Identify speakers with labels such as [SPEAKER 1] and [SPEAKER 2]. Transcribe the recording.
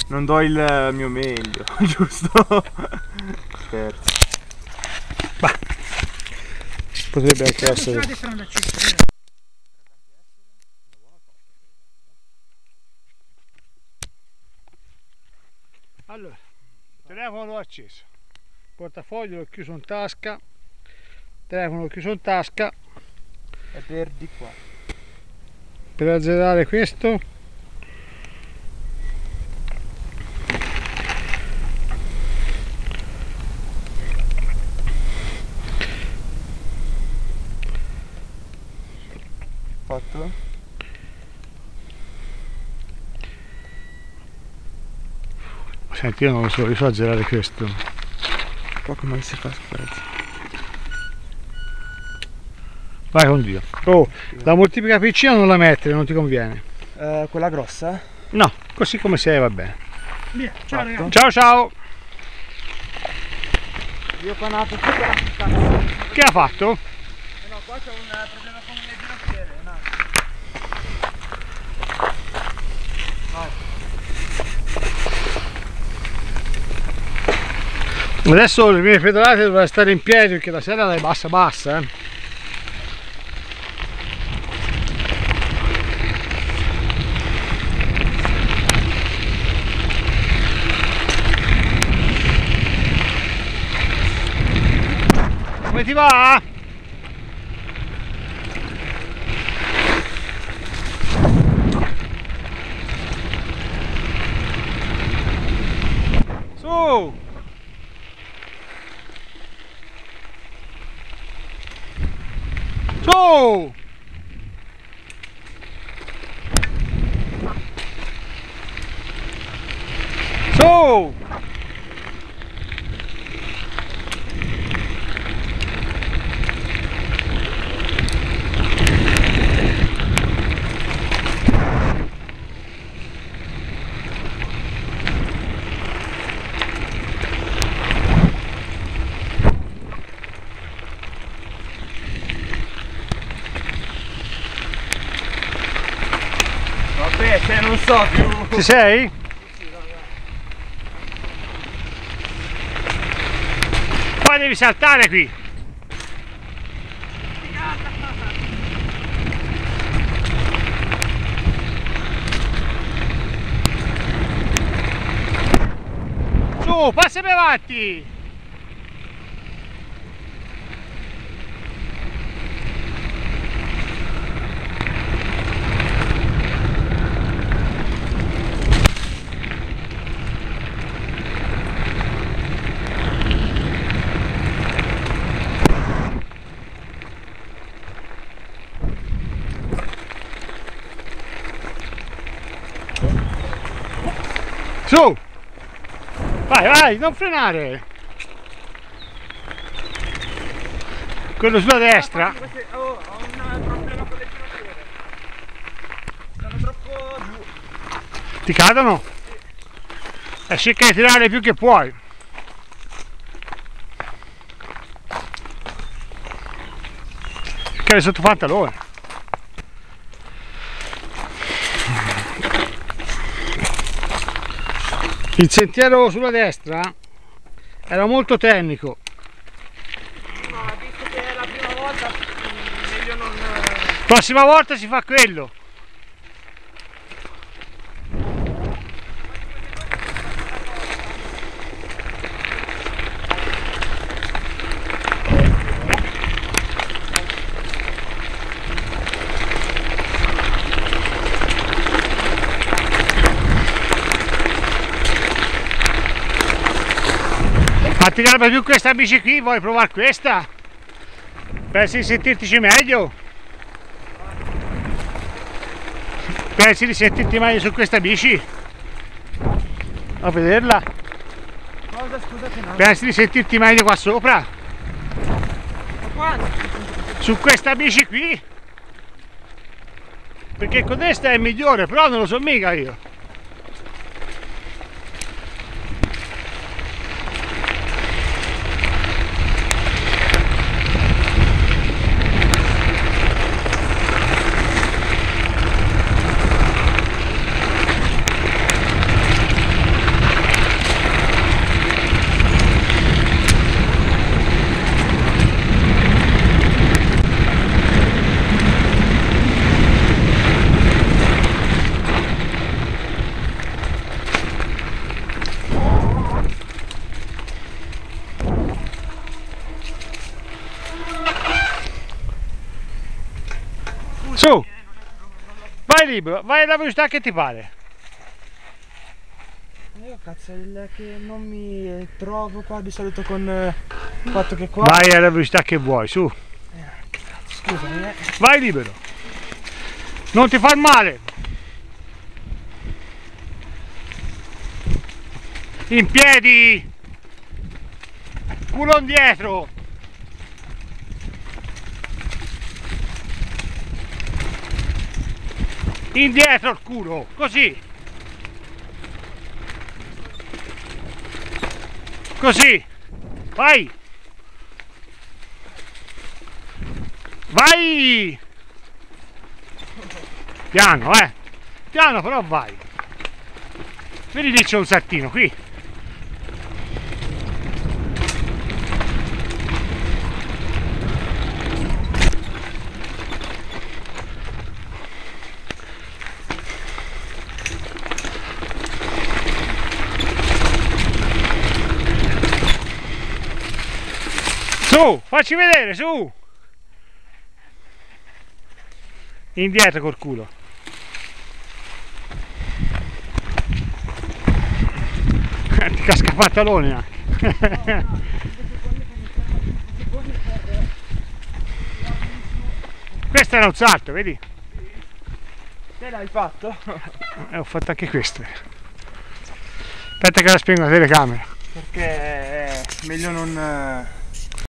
[SPEAKER 1] Non do il mio meglio, giusto? Scherzo.
[SPEAKER 2] Bah, potrebbe anche essere. Allora, telefono l'ho acceso, portafoglio l'ho chiuso in tasca, telefono l'ho chiuso in tasca.
[SPEAKER 1] E per di qua.
[SPEAKER 2] Per azzerare questo
[SPEAKER 1] Fatto?
[SPEAKER 2] senti, io non lo so, io so azzerare questo.
[SPEAKER 1] Qua come si fa, scusate?
[SPEAKER 2] Vai con Dio. Oh, la moltiplica piccina non la mettere, non ti conviene.
[SPEAKER 1] Quella grossa?
[SPEAKER 2] No, così come sei va bene.
[SPEAKER 3] Via, ciao ragazzi.
[SPEAKER 2] Ciao ciao!
[SPEAKER 1] Io ho panato tutta la puttana.
[SPEAKER 2] Che ha fatto?
[SPEAKER 1] No, qua c'è un problema con le ginocchiere, no.
[SPEAKER 2] Adesso le mie pedalate dovranno stare in piedi perché la sella è bassa bassa, eh. Come ti va? Su! Su! Su!
[SPEAKER 1] Vabbè, se non so più.
[SPEAKER 2] Ci sei? Poi devi saltare qui. Su, passami avanti. Su! Vai, vai, non frenare! Quello sulla destra.
[SPEAKER 1] Oh, ho un problema con le ginocchiere. Stanno troppo giù.
[SPEAKER 2] Ti cadono? E cerca di tirare più che puoi. Cade sotto pantalone. Il sentiero sulla destra era molto tecnico.
[SPEAKER 1] No, visto che è la prima volta, meglio non.
[SPEAKER 2] Prossima volta si fa quello. Ma ti garba più questa bici qui? Vuoi provare questa? Pensi di sentirtici meglio? Pensi di sentirti meglio su questa bici? A vederla?
[SPEAKER 1] Cosa, scusate, no?
[SPEAKER 2] Pensi di sentirti meglio qua sopra?
[SPEAKER 1] Ma quando?
[SPEAKER 2] Su questa bici qui? Perché con questa è migliore, però non lo so mica io. Su! Vai libero, vai alla velocità che ti pare.
[SPEAKER 1] Io cazzo è il che non mi trovo qua di solito con il fatto che qua.
[SPEAKER 2] Vai alla velocità che vuoi, su.
[SPEAKER 1] Scusami,
[SPEAKER 2] Vai libero. Non ti far male. In piedi. Culo indietro. Indietro il culo, così. Così. Vai. Vai. Piano, piano, però vai. Vedi lì c'è un saltino qui. Su, facci vedere, su! Indietro col culo. Ti casca il pantalone anche. Questo era un salto, vedi?
[SPEAKER 1] te l'hai fatto?
[SPEAKER 2] Ho fatto anche questo. Aspetta che la spengo la telecamera.
[SPEAKER 1] Perché è meglio non